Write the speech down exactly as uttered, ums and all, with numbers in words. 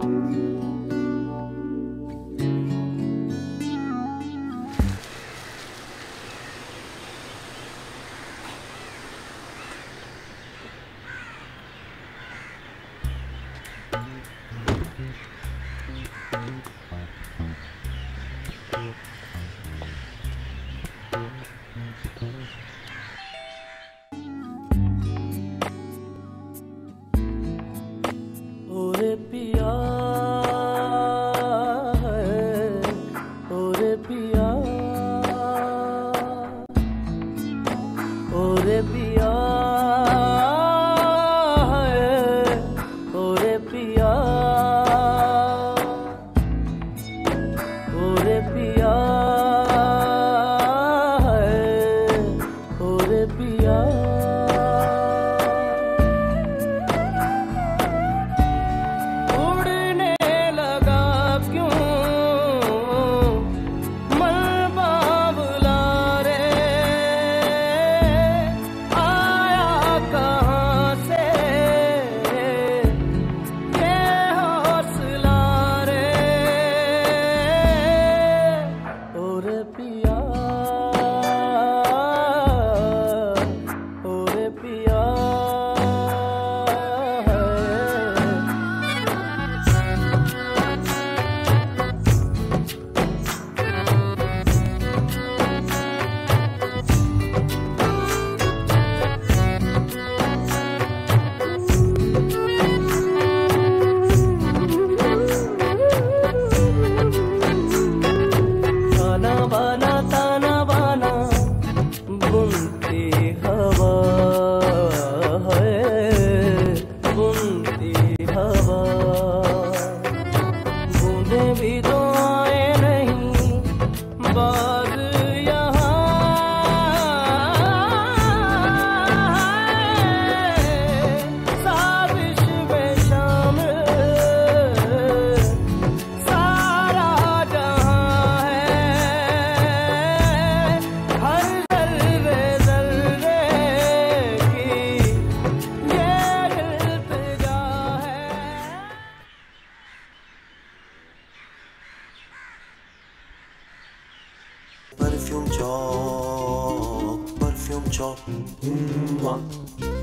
ओरे पिया है, ओरे पिया, ओरे पिया है, ओरे पिया, ओरे पिया है, ओरे पिया। भी तो आए नहीं बात यहाँ साजिश में शामिल सारा जहाँ है, हर जर्रे जर्रे की ये इल्तिजा है। Perfume ciò, perfume ciò, mm,